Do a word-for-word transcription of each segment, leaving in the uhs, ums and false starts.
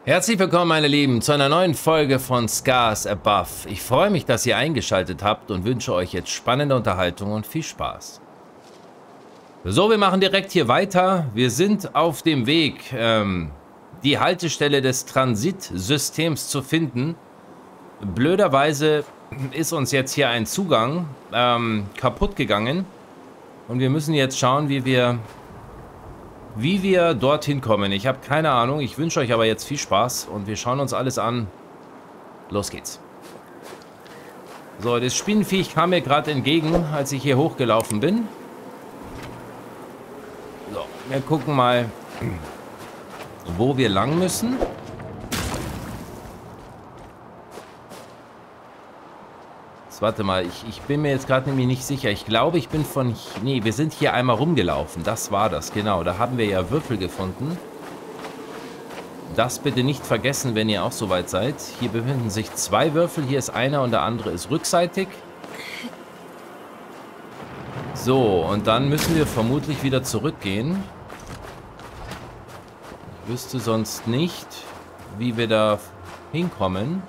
Herzlich willkommen, meine Lieben, zu einer neuen Folge von Scars Above. Ich freue mich, dass ihr eingeschaltet habt und wünsche euch jetzt spannende Unterhaltung und viel Spaß. So, wir machen direkt hier weiter. Wir sind auf dem Weg, ähm, die Haltestelle des Transitsystems zu finden. Blöderweise ist uns jetzt hier ein Zugang ähm, kaputt gegangen. Und wir müssen jetzt schauen, wie wir... Wie wir dorthin kommen, ich habe keine Ahnung. Ich wünsche euch aber jetzt viel Spaß und wir schauen uns alles an. Los geht's. So, das Spinnenviech kam mir gerade entgegen, als ich hier hochgelaufen bin. So, wir gucken mal, wo wir lang müssen. Warte mal, ich, ich bin mir jetzt gerade nämlich nicht sicher. Ich glaube, ich bin von... Nee, wir sind hier einmal rumgelaufen. Das war das, genau. Da haben wir ja Würfel gefunden. Das bitte nicht vergessen, wenn ihr auch soweit seid. Hier befinden sich zwei Würfel. Hier ist einer und der andere ist rückseitig. So, und dann müssen wir vermutlich wieder zurückgehen. Ich wüsste sonst nicht, wie wir da hinkommen.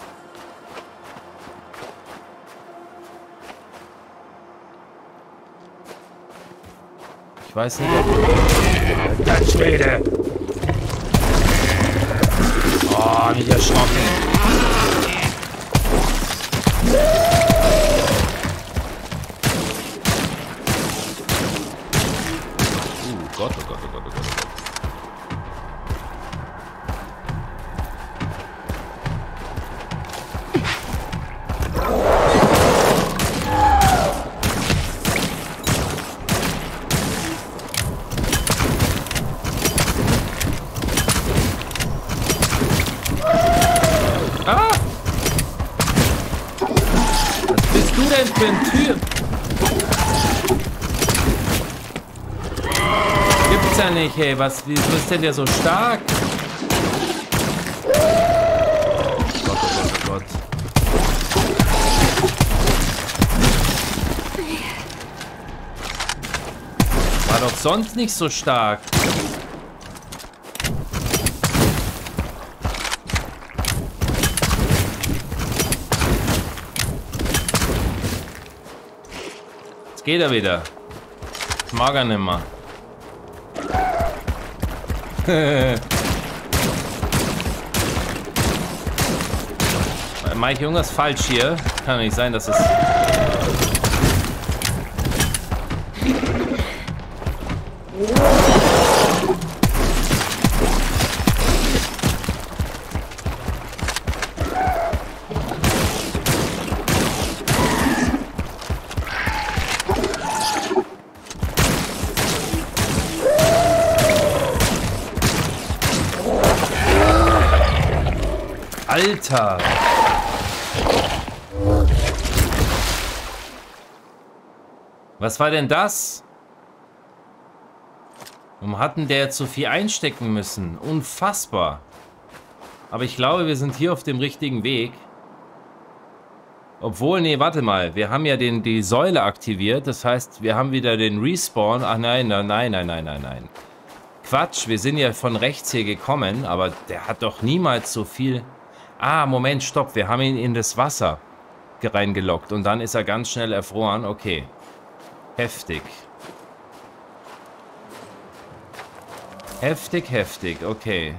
Ich weiß nicht, ob... Der Schwede! Oh, nicht erschrocken! Oh Gott, oh Gott, oh Gott, oh Gott, oh Gott. Für ein Typ. Gibt's ja nicht, hey. Was, wieso ist denn der so stark? Oh Gott, oh Gott, oh Gott. War doch sonst nicht so stark. Geht er wieder. Mag er nimmer. Mach ich irgendwas falsch hier? Kann doch nicht sein, dass es... Alter! Was war denn das? Warum hatten der jetzt so viel einstecken müssen? Unfassbar! Aber ich glaube, wir sind hier auf dem richtigen Weg. Obwohl, nee, warte mal. Wir haben ja den, die Säule aktiviert. Das heißt, wir haben wieder den Respawn. Ach nein, nein, nein, nein, nein, nein, nein. Quatsch, wir sind ja von rechts hier gekommen. Aber der hat doch niemals so viel... Ah, Moment, stopp. Wir haben ihn in das Wasser reingelockt. Und dann ist er ganz schnell erfroren. Okay. Heftig. Heftig, heftig. Okay.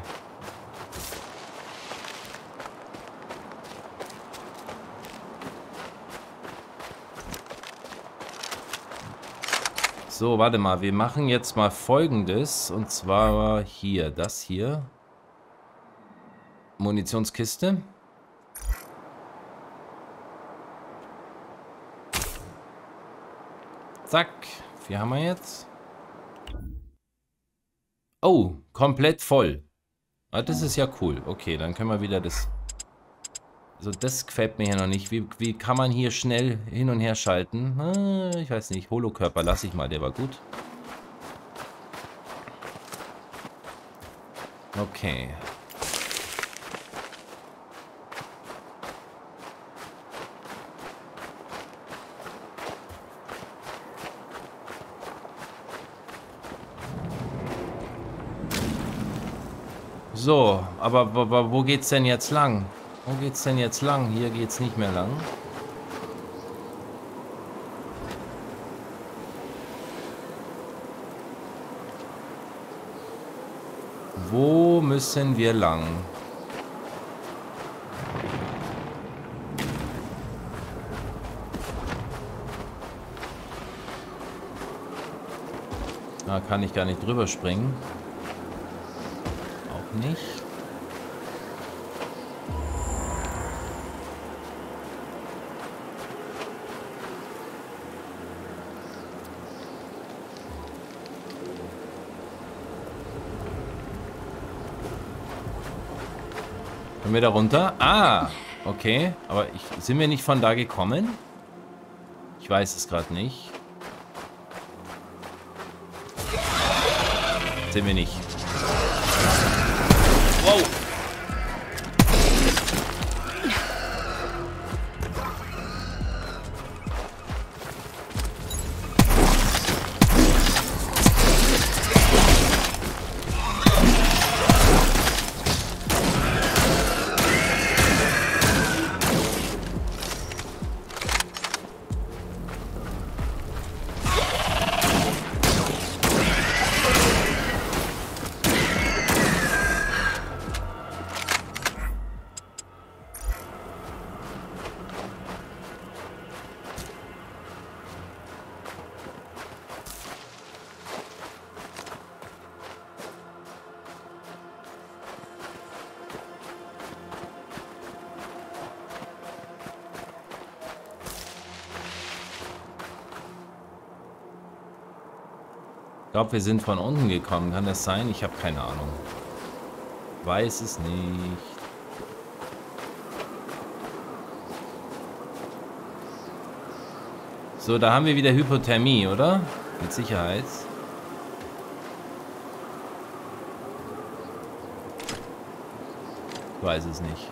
So, warte mal. Wir machen jetzt mal Folgendes. Und zwar hier. Das hier. Munitionskiste. Zack. Wie haben wir jetzt? Oh, komplett voll. Ah, das ist ja cool. Okay, dann können wir wieder das... Also das gefällt mir hier noch nicht. Wie, wie kann man hier schnell hin und her schalten? Ah, ich weiß nicht. Holokörper lasse ich mal. Der war gut. Okay. So, aber, aber wo geht's denn jetzt lang? Wo geht's denn jetzt lang? Hier geht's nicht mehr lang. Wo müssen wir lang? Da kann ich gar nicht drüber springen. Auch nicht. Können wir da runter? Ah, okay. Aber ich, sind wir nicht von da gekommen? Ich weiß es gerade nicht. Sind wir nicht. Wow. Ich glaube, wir sind von unten gekommen. Kann das sein? Ich habe keine Ahnung. Weiß es nicht. So, da haben wir wieder Hypothermie, oder? Mit Sicherheit. Ich weiß es nicht.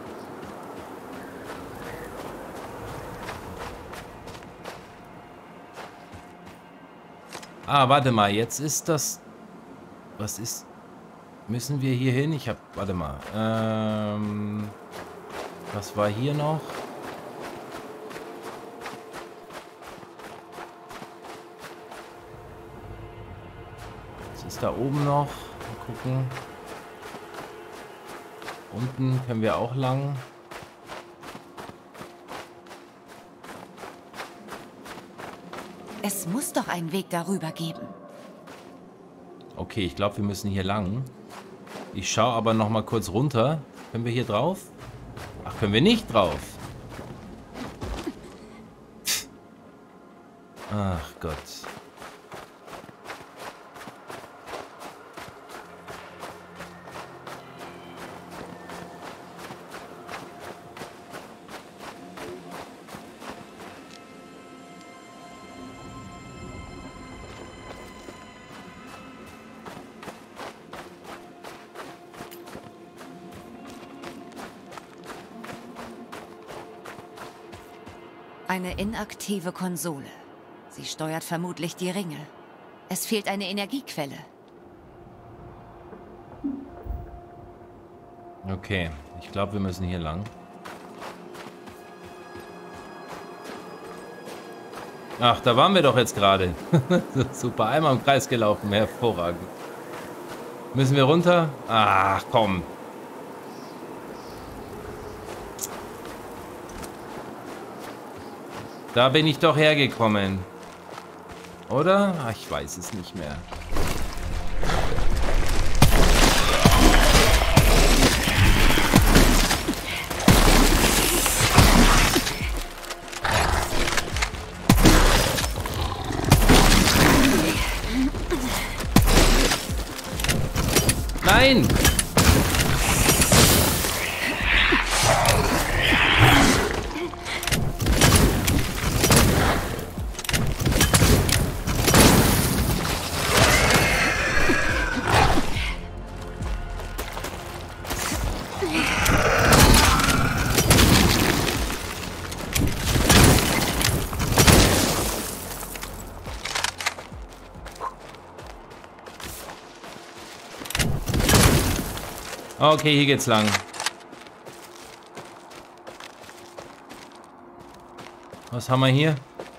Ah, warte mal, jetzt ist das... Was ist... Müssen wir hier hin? Ich hab... Warte mal. Ähm... Was war hier noch? Was ist da oben noch? Mal gucken. Unten können wir auch lang. Es muss doch einen Weg darüber geben. Okay, ich glaube, wir müssen hier lang. Ich schaue aber noch mal kurz runter. Können wir hier drauf? Ach, können wir nicht drauf. Ach Gott. Eine inaktive Konsole. Sie steuert vermutlich die Ringe. Es fehlt eine Energiequelle. Okay, ich glaube, wir müssen hier lang. Ach, da waren wir doch jetzt gerade. Super, einmal im Kreis gelaufen. Hervorragend. Müssen wir runter? Ach, komm. Da bin ich doch hergekommen. Oder? Ach, ich weiß es nicht mehr. Nein! Okay, hier geht's lang. Was haben wir hier?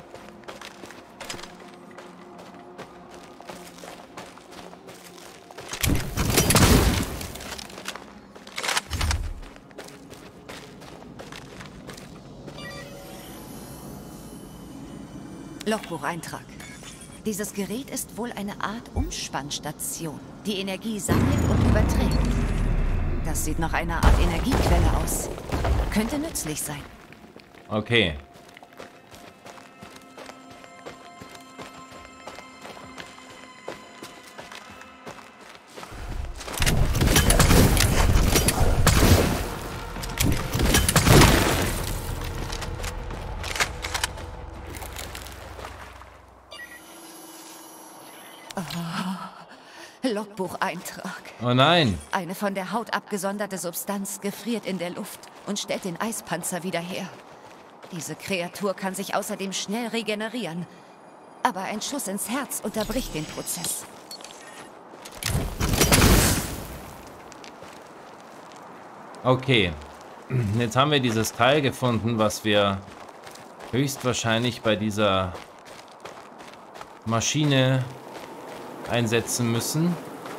Logbucheintrag. Dieses Gerät ist wohl eine Art Umspannstation, die Energie sammelt und überträgt. Das sieht nach einer Art Energiequelle aus. Könnte nützlich sein. Okay. Logbucheintrag. Oh nein. Eine von der Haut abgesonderte Substanz gefriert in der Luft und stellt den Eispanzer wieder her. Diese Kreatur kann sich außerdem schnell regenerieren. Aber ein Schuss ins Herz unterbricht den Prozess. Okay. Jetzt haben wir dieses Teil gefunden, was wir höchstwahrscheinlich bei dieser Maschine einsetzen müssen.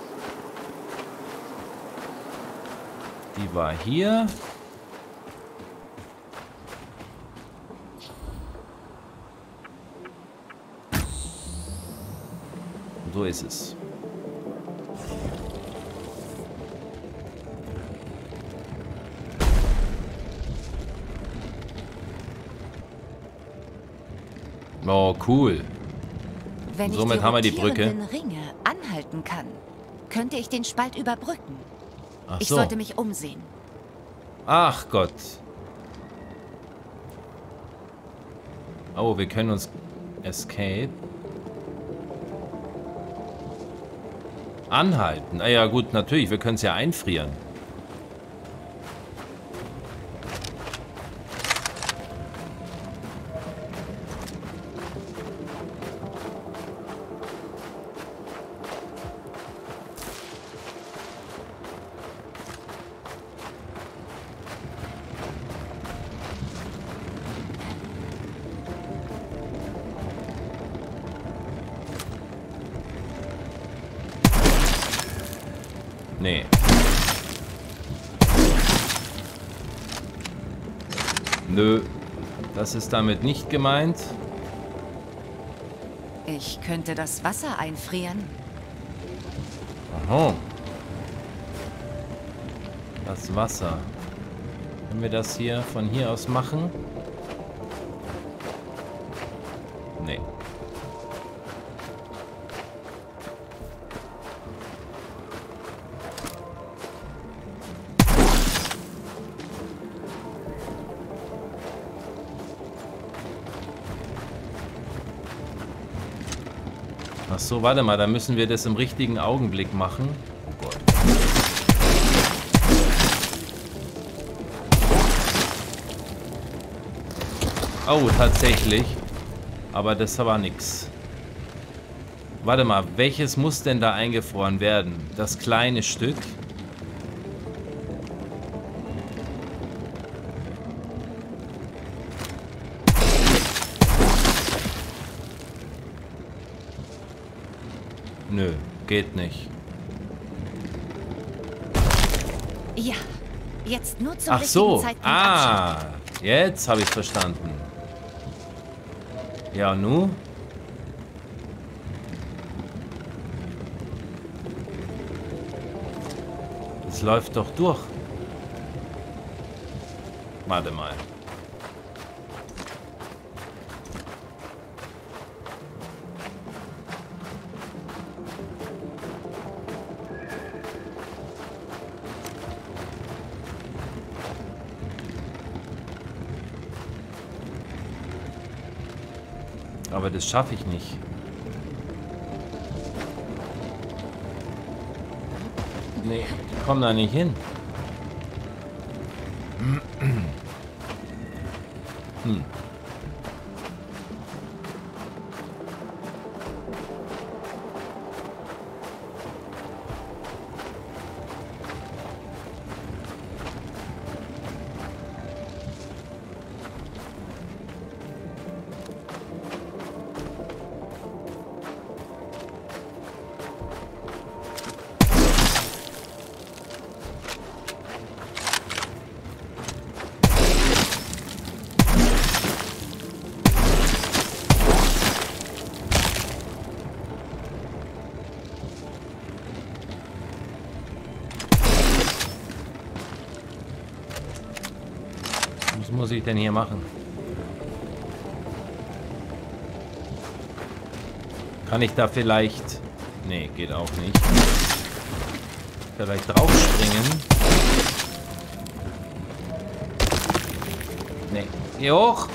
Die war hier. So ist es. Oh, cool. Wenn ich Somit die haben wir die Brücke. rotierenden Ringe anhalten kann, könnte ich den Spalt überbrücken. Ach Ich so. sollte mich umsehen. Ach Gott. Oh, wir können uns Escape anhalten. Ah ja gut, natürlich, wir können es ja einfrieren. Nee. Nö. Das ist damit nicht gemeint. Ich könnte das Wasser einfrieren. Aha. Das Wasser. Können wir das hier von hier aus machen? Nee. Ach so, warte mal, da müssen wir das im richtigen Augenblick machen. Oh Gott. Oh, tatsächlich. Aber das war nix. Warte mal, welches muss denn da eingefroren werden? Das kleine Stück? Nö, geht nicht. Ja, jetzt nur zum Ach richtigen so, Zeitpunkt ah, abschalten. jetzt habe ich es verstanden. Ja, nu? Es läuft doch durch. Warte mal. Aber das schaffe ich nicht. Nee, ich komme da nicht hin. Hm. muss ich denn hier machen? Kann ich da vielleicht... Nee, geht auch nicht. Vielleicht draufspringen. Nee. Hier hoch.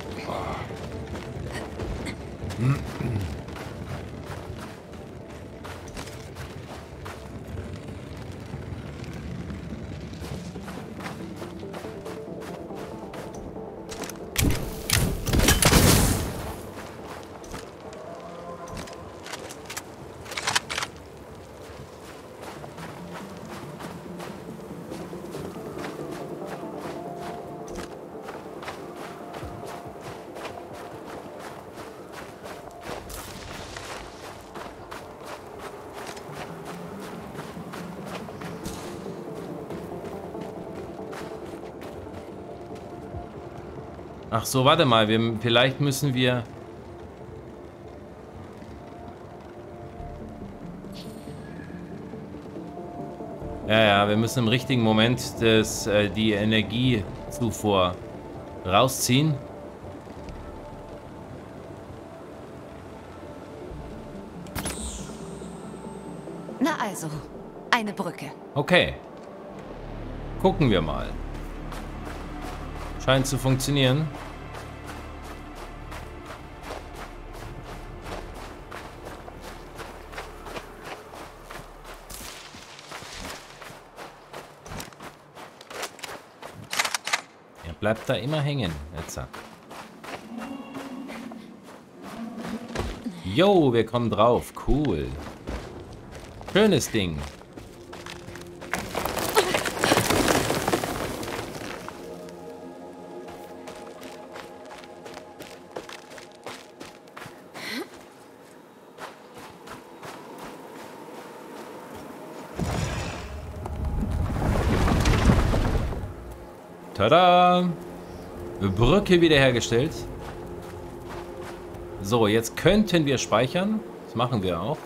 Ach so, warte mal, wir, vielleicht müssen wir... Ja, ja, wir müssen im richtigen Moment das, äh, die Energiezufuhr rausziehen. Na also, eine Brücke. Okay. Gucken wir mal. Scheint zu funktionieren. Er bleibt da immer hängen. Jetzt. Jo, wir kommen drauf. Cool. Schönes Ding. Tada! Brücke wiederhergestellt. So, jetzt könnten wir speichern. Das machen wir auch.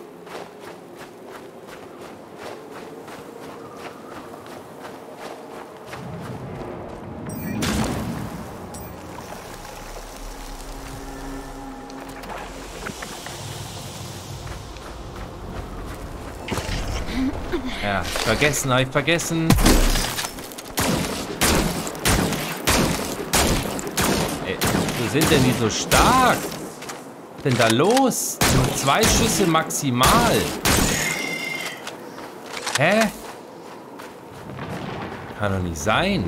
Ja, vergessen, habe ich vergessen. Wo sind denn die so stark? Was ist denn da los? Nur zwei Schüsse maximal. Hä? Kann doch nicht sein.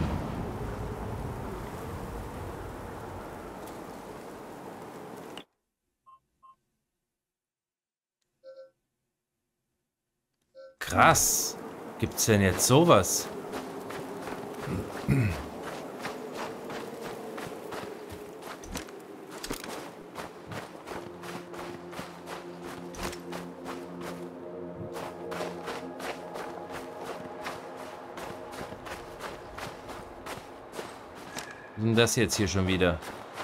Krass. Gibt's denn jetzt sowas? Was ist denn das jetzt hier schon wieder?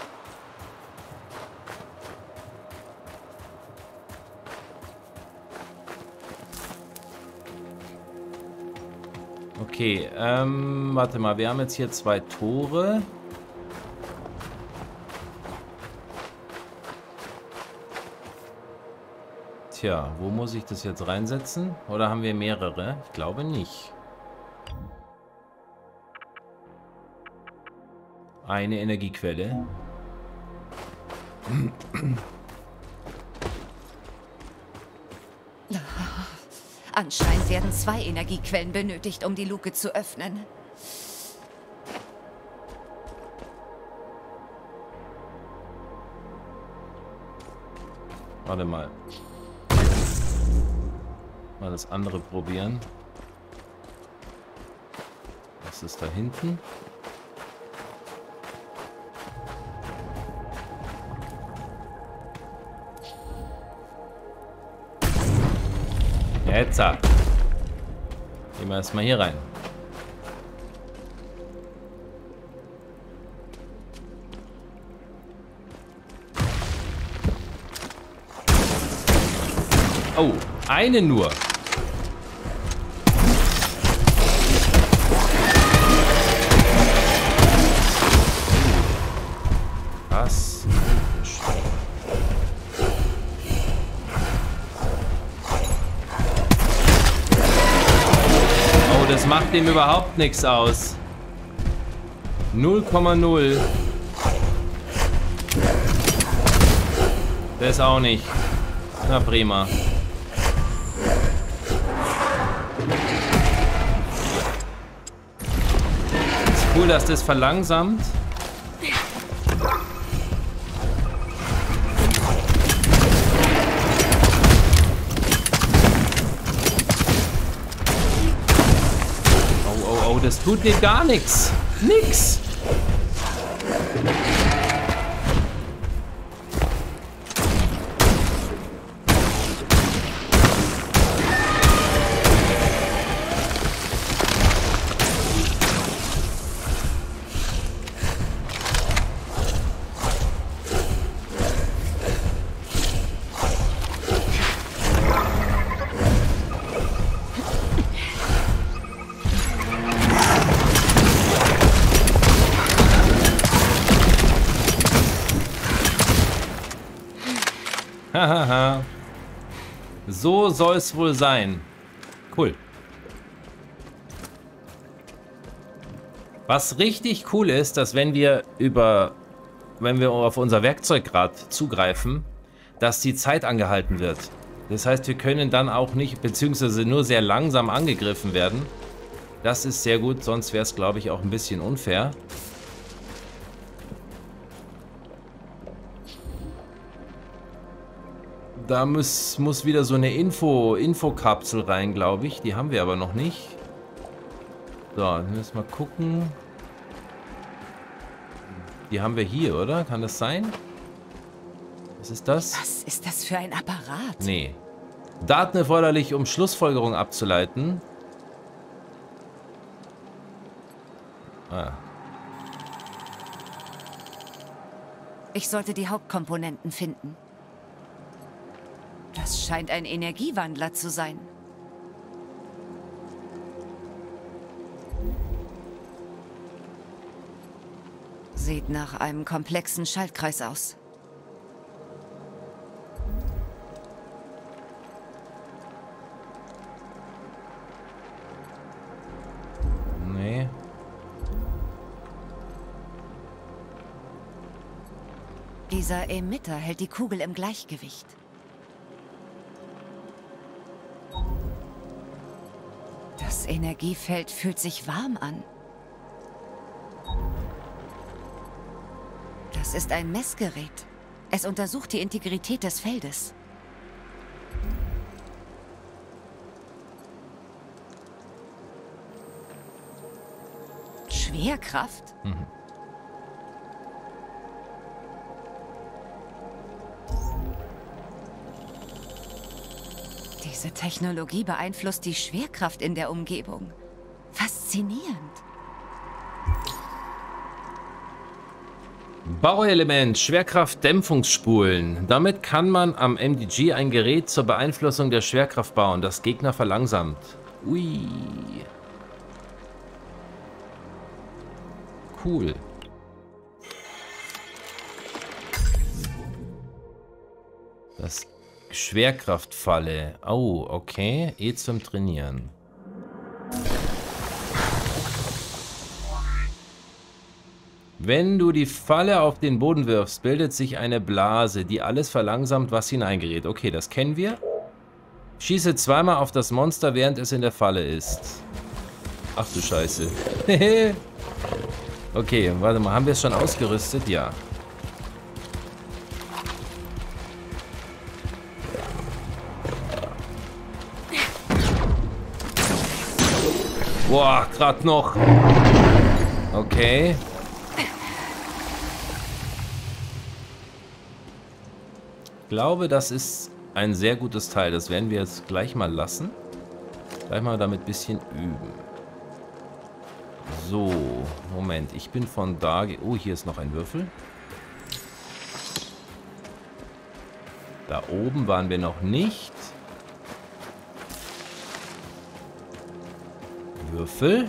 Okay, ähm, warte mal, wir haben jetzt hier zwei Tore. Tja, wo muss ich das jetzt reinsetzen? Oder haben wir mehrere? Ich glaube nicht. Eine Energiequelle. Anscheinend werden zwei Energiequellen benötigt, um die Luke zu öffnen. Warte mal. Mal das andere probieren. Was ist da hinten? Jetzt. Gehen wir erstmal hier rein. Oh, eine nur. das macht dem überhaupt nichts aus. null Komma null. Das auch nicht. Na prima. Ist cool, dass das verlangsamt. Oh, oh, oh, das tut dir gar nichts. Nix. Hahaha. So soll es wohl sein. Cool. Was richtig cool ist, dass wenn wir über, wenn wir auf unser Werkzeugrad zugreifen, dass die Zeit angehalten wird. Das heißt, wir können dann auch nicht, beziehungsweise nur sehr langsam angegriffen werden. Das ist sehr gut, sonst wäre es, glaube ich, auch ein bisschen unfair. Da muss, muss wieder so eine Info, Infokapsel rein, glaube ich. Die haben wir aber noch nicht. So, dann müssen wir mal gucken. Die haben wir hier, oder? Kann das sein? Was ist das? Was ist das für ein Apparat? Nee. Daten erforderlich, um Schlussfolgerungen abzuleiten. Ah. Ich sollte die Hauptkomponenten finden. Das scheint ein Energiewandler zu sein. Sieht nach einem komplexen Schaltkreis aus. Nee. Dieser Emitter hält die Kugel im Gleichgewicht. Das Energiefeld fühlt sich warm an. Das ist ein Messgerät. Es untersucht die Integrität des Feldes. Schwerkraft? Mhm. Diese Technologie beeinflusst die Schwerkraft in der Umgebung. Faszinierend. Bauelement, Schwerkraftdämpfungsspulen. Damit kann man am M D G ein Gerät zur Beeinflussung der Schwerkraft bauen, das Gegner verlangsamt. Ui. Cool. Das Schwerkraftfalle. Oh, okay. Eh zum Trainieren. Wenn du die Falle auf den Boden wirfst, bildet sich eine Blase, die alles verlangsamt, was hineingerät. Okay, das kennen wir. Schieße zweimal auf das Monster, während es in der Falle ist. Ach du Scheiße. Okay, warte mal. Haben wir es schon ausgerüstet? Ja. Boah, gerade noch. Okay. Ich glaube, das ist ein sehr gutes Teil. Das werden wir jetzt gleich mal lassen. Gleich mal damit ein bisschen üben. So, Moment. Ich bin von da... Oh, hier ist noch ein Würfel. Da oben waren wir noch nicht. Würfel.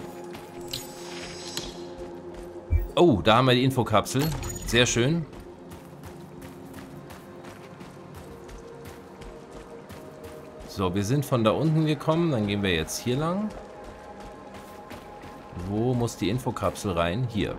Oh, da haben wir die Infokapsel. Sehr schön. So, wir sind von da unten gekommen. Dann gehen wir jetzt hier lang. Wo muss die Infokapsel rein? Hier.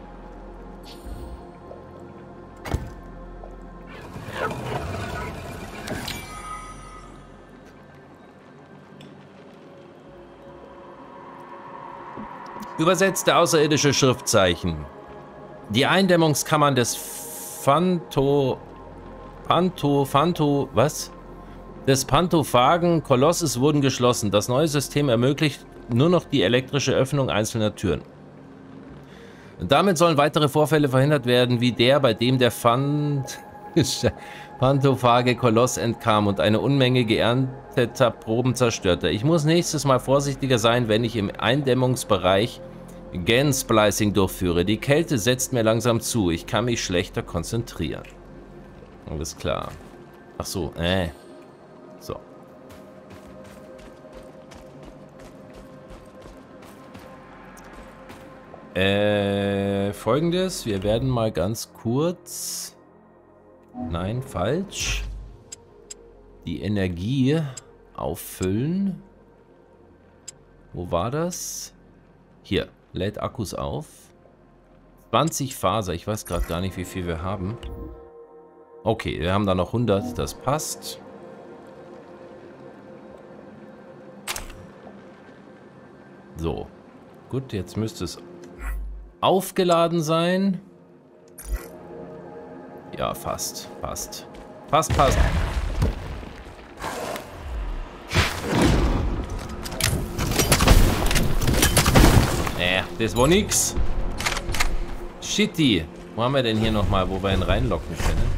Übersetzte außerirdische Schriftzeichen. Die Eindämmungskammern des Phanto... Phanto... Phanto... Was? Des Pantophagen Kolosses wurden geschlossen. Das neue System ermöglicht nur noch die elektrische Öffnung einzelner Türen. Damit sollen weitere Vorfälle verhindert werden, wie der, bei dem der Phant Pantophage Koloss entkam und eine Unmenge geernteter Proben zerstörte. Ich muss nächstes Mal vorsichtiger sein, wenn ich im Eindämmungsbereich Gen-Splicing durchführe. Die Kälte setzt mir langsam zu. Ich kann mich schlechter konzentrieren. Alles klar. Ach so, äh. So. Äh, folgendes. Wir werden mal ganz kurz... Nein, falsch. Die Energie auffüllen. Wo war das? Hier. Lädt Akkus auf. zwanzig Faser. Ich weiß gerade gar nicht, wie viel wir haben. Okay, wir haben da noch hundert. Das passt. So. Gut, jetzt müsste es aufgeladen sein. Ja, fast. Passt. Passt, passt. Äh, das war nix. Shitty. Wo haben wir denn hier nochmal, wo wir ihn reinlocken können?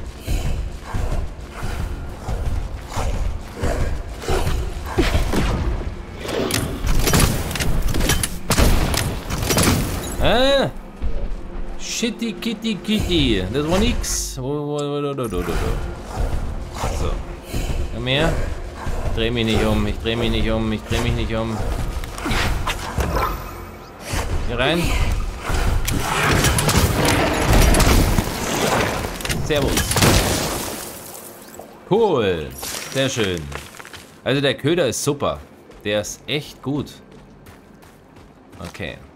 Ah! Shitty Kitty Kitty. Das war nix. So. Komm her. Ich dreh mich nicht um. Ich dreh mich nicht um. Ich dreh mich nicht um. Hier rein. Servus. Cool. Sehr schön. Also der Köder ist super. Der ist echt gut. Okay.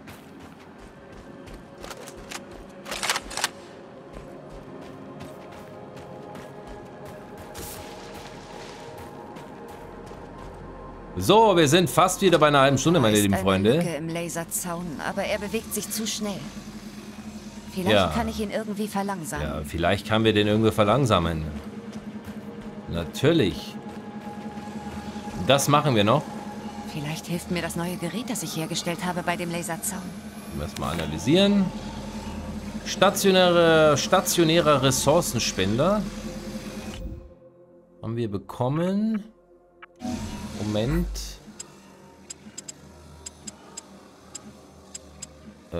So, wir sind fast wieder bei einer halben Stunde, meine lieben Freunde. Lücke im Laserzaun, aber er bewegt sich zu schnell. Vielleicht Ja. kann ich ihn irgendwie verlangsamen. Ja, vielleicht kann wir den irgendwie verlangsamen. Natürlich. Das machen wir noch. Vielleicht hilft mir das neue Gerät, das ich hergestellt habe bei dem Laserzaun. Erstmal analysieren. Stationäre, stationärer Ressourcenspender. Haben wir bekommen. Moment. Äh.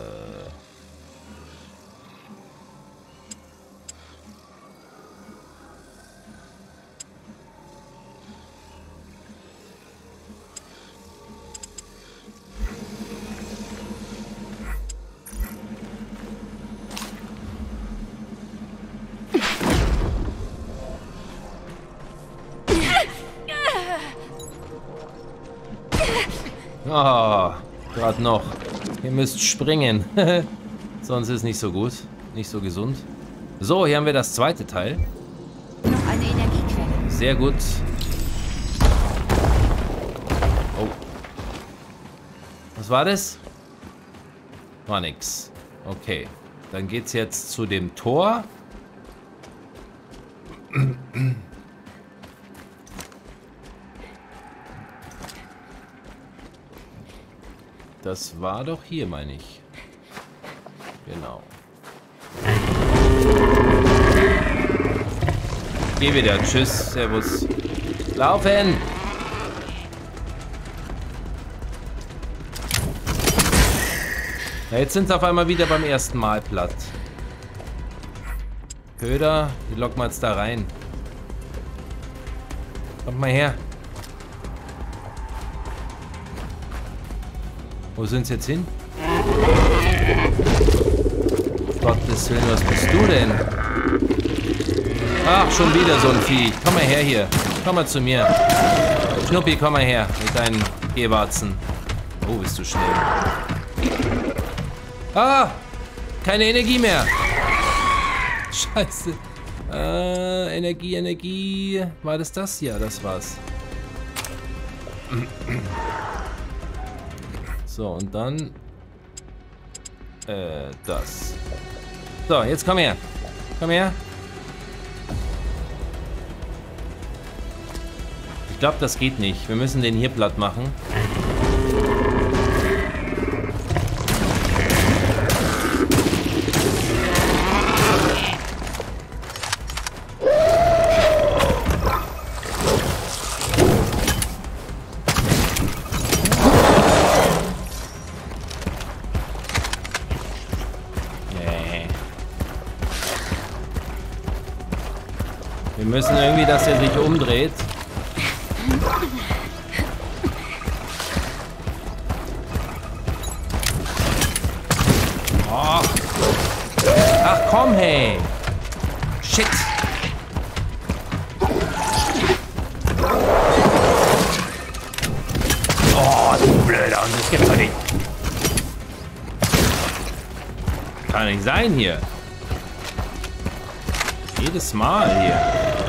Ah, gerade noch. Ihr müsst springen. Sonst ist nicht so gut. Nicht so gesund. So, hier haben wir das zweite Teil. Noch eine Energiequelle. Sehr gut. Oh. Was war das? War nix. Okay. Dann geht's jetzt zu dem Tor. Das war doch hier, meine ich. Genau. Geh wieder. Tschüss. Servus. Laufen! Ja, jetzt sind sie auf einmal wieder beim ersten Mal platt. Köder, die locken wir jetzt da rein. Kommt mal her. Wo sind sie jetzt hin? Gottes Willen, was bist du denn? Ach, schon wieder so ein Vieh. Komm mal her hier. Komm mal zu mir. Schnuppi, komm mal her mit deinen Gehwarzen. Oh, bist du schnell. Ah! Keine Energie mehr. Scheiße. Äh, Energie, Energie. War das das? Ja, das war's. So, und dann... Äh, das. So, jetzt komm her. Komm her. Ich glaube, das geht nicht. Wir müssen den hier platt machen. Wir müssen irgendwie, dass er sich umdreht. Oh. Ach komm, hey. Shit. Oh, du Blöder. Und das gibt's doch nicht. Kann nicht sein hier. Jedes Mal hier.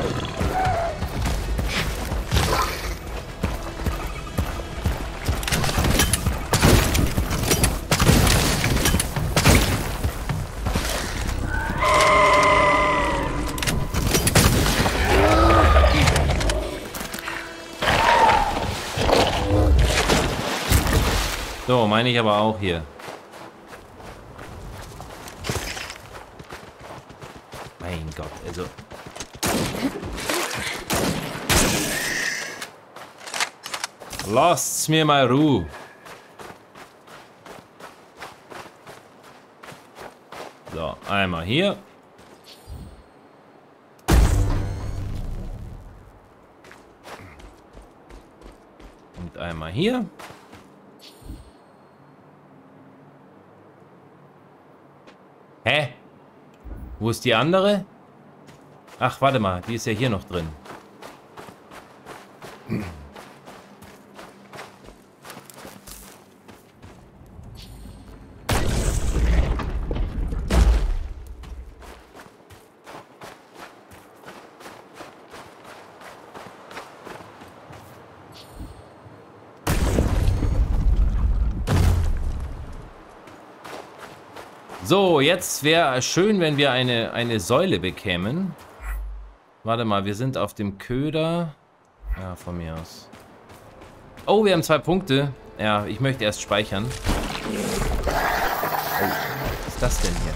So, meine ich aber auch hier. Mein Gott, also... Lasst's mir mal Ruhe. So, einmal hier. Und einmal hier. Hä? Wo ist die andere? Ach, warte mal, die ist ja hier noch drin. So, jetzt wäre schön, wenn wir eine, eine Säule bekämen. Warte mal, wir sind auf dem Köder. Ja, von mir aus. Oh, wir haben zwei Punkte. Ja, ich möchte erst speichern. Oh, was ist das denn hier?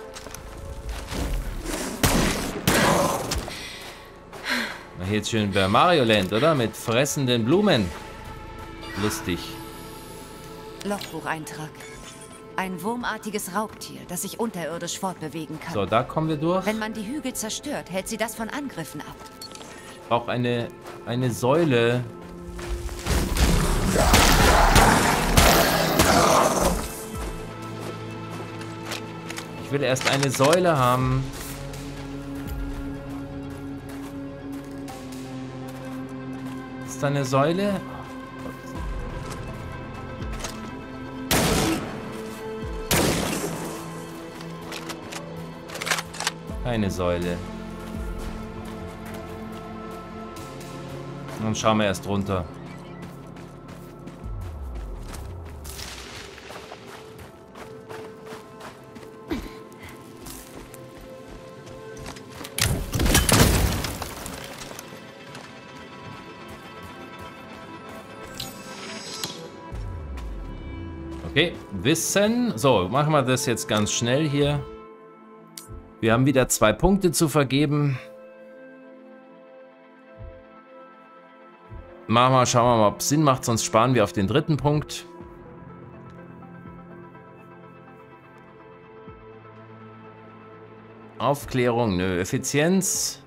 Na, hier jetzt schön bei Mario Land, oder? Mit fressenden Blumen. Lustig. Logbucheintrag. Ein wurmartiges Raubtier, das sich unterirdisch fortbewegen kann. So, da kommen wir durch. Wenn man die Hügel zerstört, hält sie das von Angriffen ab. Ich brauche eine, eine Säule. Ich will erst eine Säule haben. Ist da eine Säule? Keine Säule. Dann schauen wir erst runter. Okay, Wissen. So, machen wir das jetzt ganz schnell hier. Wir haben wieder zwei Punkte zu vergeben. Machen wir, schauen wir mal, ob es Sinn macht, sonst sparen wir auf den dritten Punkt. Aufklärung, nö. Effizienz.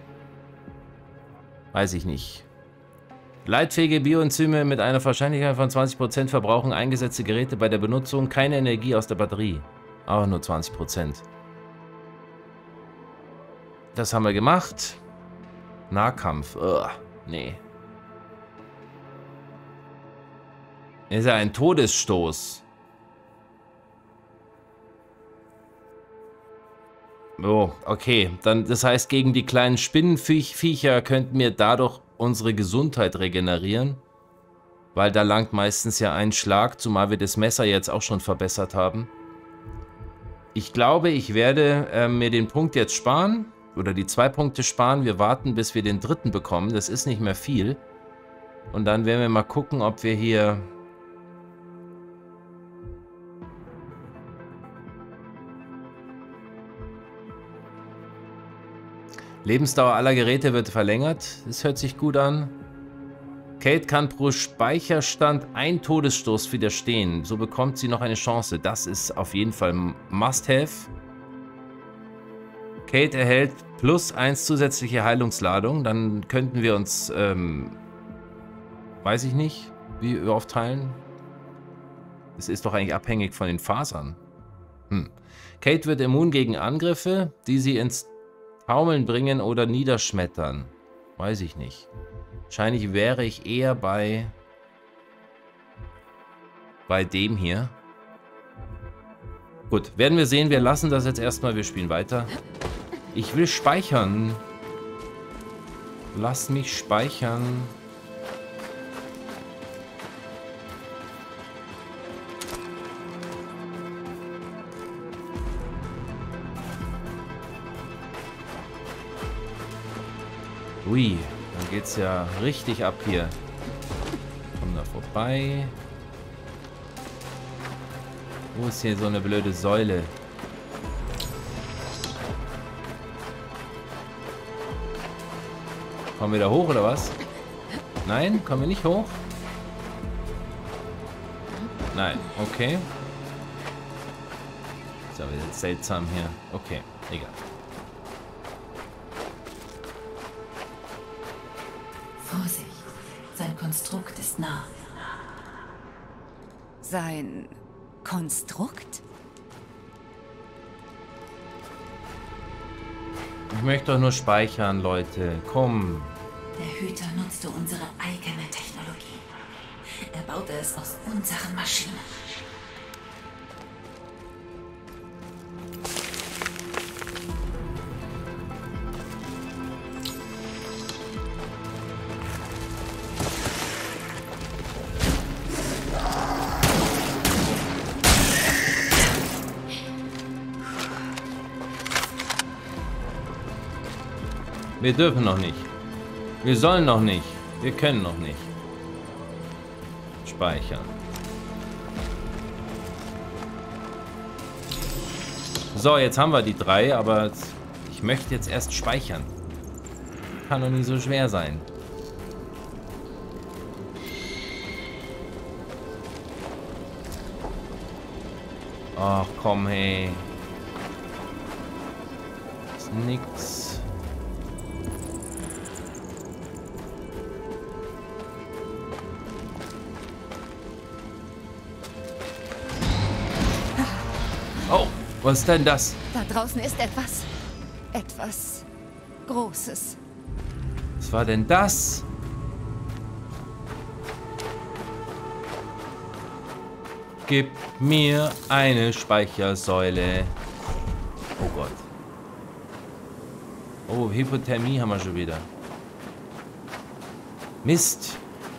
Weiß ich nicht. Leitfähige Bioenzyme mit einer Wahrscheinlichkeit von zwanzig Prozent verbrauchen eingesetzte Geräte bei der Benutzung keine Energie aus der Batterie. Aber nur zwanzig Prozent. Das haben wir gemacht. Nahkampf. Ugh, nee. Ist ja ein Todesstoß. Oh, okay. Dann, das heißt, gegen die kleinen Spinnenviecher könnten wir dadurch unsere Gesundheit regenerieren. Weil da langt meistens ja ein Schlag, zumal wir das Messer jetzt auch schon verbessert haben. Ich glaube, ich werde äh, mir den Punkt jetzt sparen. Oder die zwei Punkte sparen. Wir warten, bis wir den dritten bekommen. Das ist nicht mehr viel. Und dann werden wir mal gucken, ob wir hier... Lebensdauer aller Geräte wird verlängert. Das hört sich gut an. Kate kann pro Speicherstand ein Todesstoß widerstehen. So bekommt sie noch eine Chance. Das ist auf jeden Fall Must-Have. Kate erhält plus eins zusätzliche Heilungsladung. Dann könnten wir uns, ähm, weiß ich nicht, wie wir aufteilen. Es ist doch eigentlich abhängig von den Fasern. Hm. Kate wird immun gegen Angriffe, die sie ins Taumeln bringen oder niederschmettern. Weiß ich nicht. Wahrscheinlich wäre ich eher bei bei dem hier. Gut, werden wir sehen. Wir lassen das jetzt erstmal. Wir spielen weiter. Ich will speichern. Lass mich speichern. Ui. Dann geht's ja richtig ab hier. Kommen da vorbei. Wo ist hier so eine blöde Säule? Kommen wir da hoch oder was? Nein, kommen wir nicht hoch? Nein, okay. Ist aber jetzt seltsam hier. Okay, egal. Vorsicht, sein Konstrukt ist nah. Sein Konstrukt? Ich möchte doch nur speichern, Leute. Komm. Der Hüter nutzte unsere eigene Technologie. Er baute es aus unseren Maschinen. Wir dürfen noch nicht. Wir sollen noch nicht. Wir können noch nicht. Speichern. So, jetzt haben wir die drei, aber ich möchte jetzt erst speichern. Kann doch nicht so schwer sein. Ach komm, hey. Ist nix. Oh, was ist denn das? Da draußen ist etwas. Etwas Großes. Was war denn das? Gib mir eine Speichersäule. Oh Gott. Oh, Hypothermie haben wir schon wieder. Mist.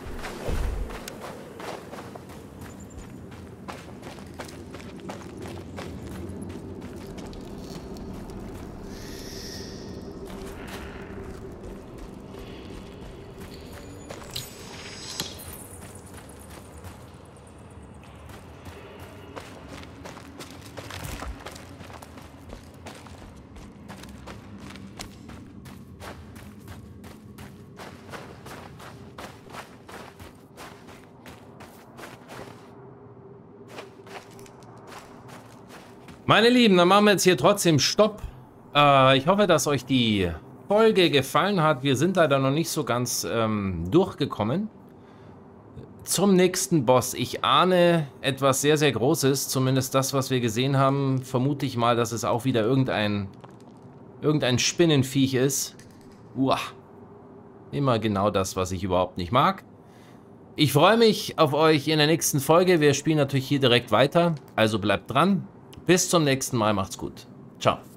Meine Lieben, dann machen wir jetzt hier trotzdem Stopp. Äh, ich hoffe, dass euch die Folge gefallen hat. Wir sind leider noch nicht so ganz ähm, durchgekommen. Zum nächsten Boss. Ich ahne etwas sehr, sehr Großes. Zumindest das, was wir gesehen haben. Vermute ich mal, dass es auch wieder irgendein, irgendein Spinnenviech ist. Uah. Immer genau das, was ich überhaupt nicht mag. Ich freue mich auf euch in der nächsten Folge. Wir spielen natürlich hier direkt weiter. Also bleibt dran. Bis zum nächsten Mal. Macht's gut. Ciao.